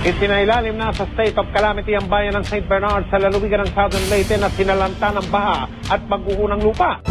Isinailalim na sa state of calamity ang bayan ng St. Bernard sa lalawigan ng Southern Leyte na sinalanta ng baha at pagguho ng lupa.